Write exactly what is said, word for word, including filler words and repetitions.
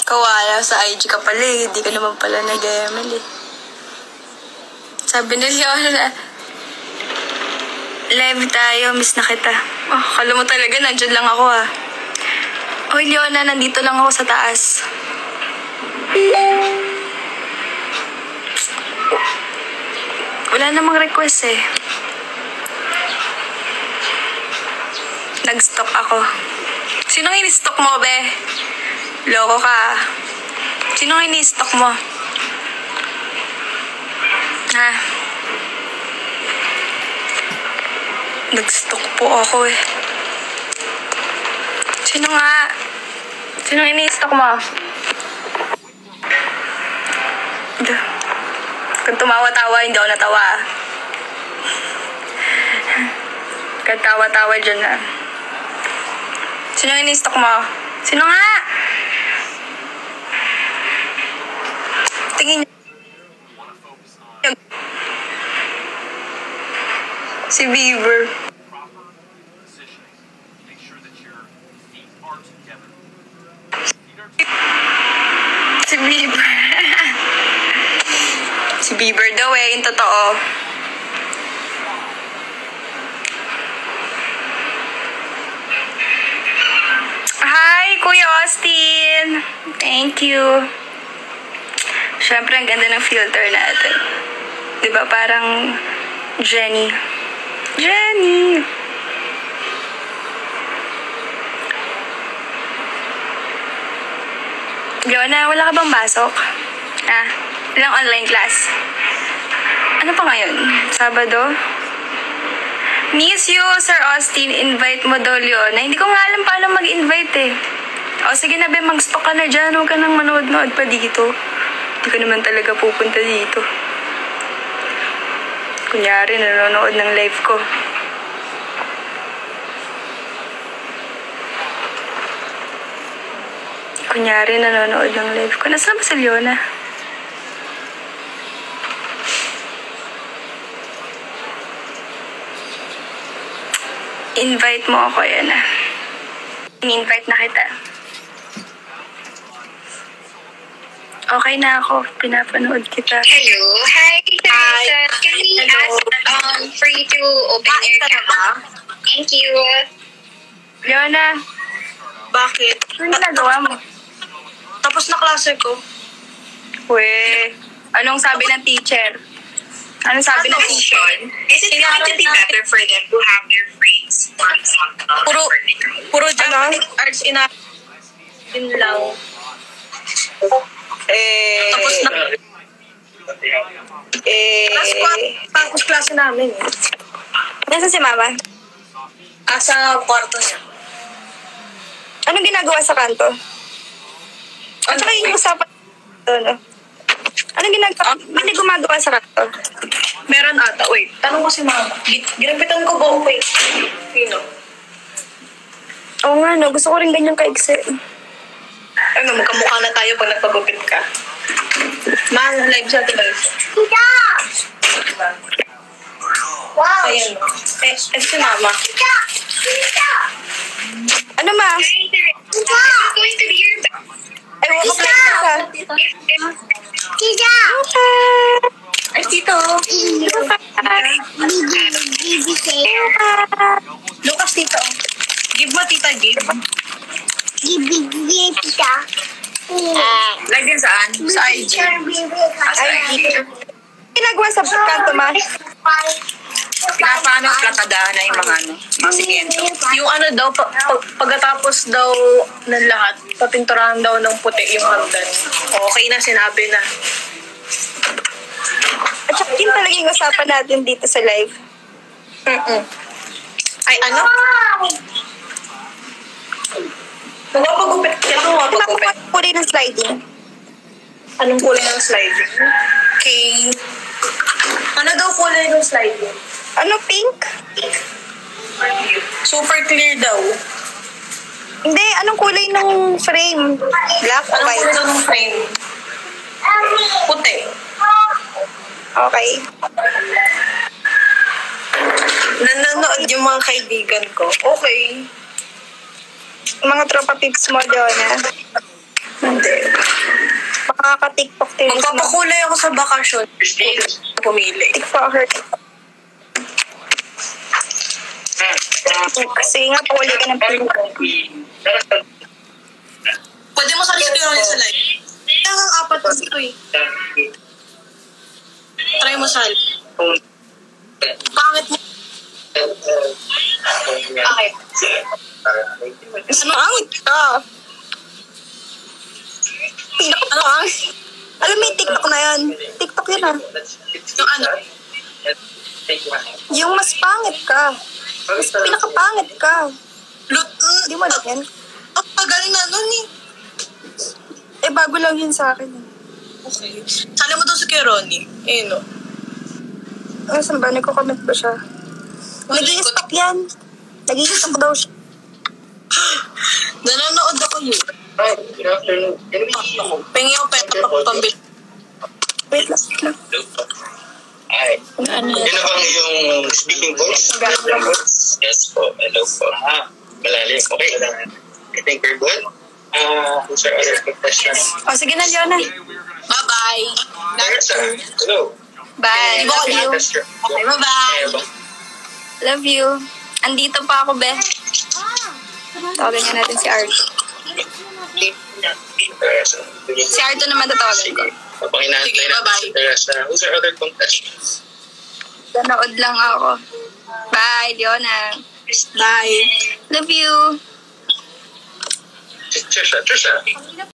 Kawala sa I G ka pala eh. Hindi ka naman pala nag-M L eh. Sabi ni Leona, live tayo, miss na kita. Oh, kala mo talaga, nandyan lang ako ah. Oy, Leona, nandito lang ako sa taas. Wala namang request eh. Nag-stock ako. Sinong ini-stock mo, be? Loko ka. Sinong ini-stock mo? Ha? Nag-stock po ako eh. Sino nga? Sino ini-stock mo? Duh. Kung tumawa-tawa, hindi ako natawa. Kung tawa-tawa dyan na. Sino ini-stock mo? Sino nga? Tingin niyo. Si Beaver. Si Beaver. Si Beaver daw eh, yung totoo. Hi, Kuya Austin. Thank you. Siyempre, ang ganda ng filter natin. Diba, parang Jenny. Jenny! Leona, wala ka bang pasok? Ha? Ilang online class? Ano pa ngayon? Sabado? Miss you, Sir Austin. Invite mo daw, Leona. Hindi ko nga alam paano mag-invite eh. O sige na, be, mag-stock ka na dyan. Huwag ka nang manood-nood pa dito. Hindi ka naman talaga pupunta dito. Kunyari, nanonood ng live ko. Kunyari, nanonood ng live ko. Nasaan ba si Leona? Invite mo ako, yan ah. In-invite na kita. Okay na ako. Pinapanood kita. Hello. Hi, Teresa. Can we ask um, for you to open your camera? Thank you. Leona, Bakit? ano nagawa mo? Tapos na klase ko. We, anong sabi ng teacher? Anong sabi ng teacher? Is it going to be better for them to have their grades on Puro, puro Ano? Japanese arts ina... Yun lang. Eh, Tapos na... eh, Tapos, tapos klase namin. Nasaan si Mama? Ah, sa kwarto niya. Anong ginagawa sa kanto? At saka yung usapan ano? Anong ginagawa? Hindi gumagawa sa kanto. Meron ata. Wait, tanong ko si Mama. Gi- Ginapitan ko ba? Wait. Sino? Oo nga, no. Gusto ko rin ganyan kaigsi. Ano, magkamukha na tayo pag nagpagupit ka. Ma, live siya guys. Tita! Wow! Ayan. Eh, eh si Mama. Tita! Tita! Ano ma? Hi, Teresa. Is it going to be your best? Ay, wala ka ka. Tita! Ay, Tito. Lucas, Tito. Give mo, Tita, give. Tita. Live din saan? Sa I G. Ah, sa I G. Ginagawa sa kanto, ma? Pinapaano platadahan na yung mga ano, mga simyento. Yung ano daw, pag, pag, pagkatapos daw ng lahat, papinturahan daw ng puti yung hagdan. Okay na, sinabi na. At saka yun talaga yung usapan natin dito sa live. Mm-mm. Ay, ano? Magpapagupit. Kaya mo magpapagupit. Ano kulay ng sliding? Anong kulay ng sliding? Okay. Ano daw kulay ng sliding? Ano, pink? Super clear daw. Hindi, anong kulay ng frame? Black o Anong white? kulay ng frame? Puti. Okay. Nanonood yung mga kaibigan ko. Okay. Mga tropa pics mo, Leona. Hindi. Nakaka-tiktok din. Magpapakulay ako sa bakasyon. Pumili. TikToker. Kasi nga, puli ka ng pili. Pwede mo sali sa Ronnie sa live. Kaya nga apat na ito eh. Try mo sali. Pangit mo. Bakit? Mas pangit ka. Pinakapangit. Alam mo yung TikTok na yan. TikTok yun ah. Yung ano? Yung mas pangit ka. Mas pinakapangit ka. Lut... Hindi mo alam yan. Ang pagaling na nun eh. Eh, bago lang yun sa akin. eh. Okay. Sali mo daw sa kay Ronnie. Eh no. Ano, saan ba? Nagko-comment ba siya? Nag-i-stop yan. Nag-i-stop daw siya. Nanonood ako yun. Hi, good afternoon. Can we Pengi yung peta pa pambil. Wait lang. wait lang. Hi. Ano Yun na bang yung speaking voice? Yes po. Hello po. Ah, malalim. Okay. I think we're good. Uh, who's our other questions? O, sige na, Leona. Bye-bye. Larissa. Hello. Bye. Love you. Tester. Okay, bye-bye. Love you. Andito pa ako, be. Tawagan niya natin si Arto. Si Arto naman tatawagan ko. Habang inaantay Sige, natin bye-bye. si Teresa, who's our other contestants? Nanood lang ako. Bye, Leona. Bye. Love you. Si Trisha. Trisha.